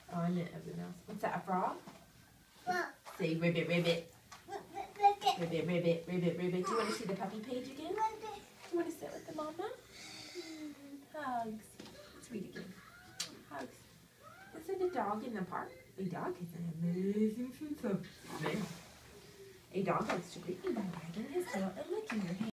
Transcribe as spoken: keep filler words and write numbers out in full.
Oh, I meant everything else. What's that, a frog? Say ribbit, ribbit. Ribbit, ribbit, ribbit, ribbit. Do you want to see the puppy page again? Do you want to sit with the mama? Mm, hugs. Let's read again. Hugs. Isn't a dog in the park? A dog is an amazing sense of smell. A dog likes to greet you by wagging his tail and licking your hand.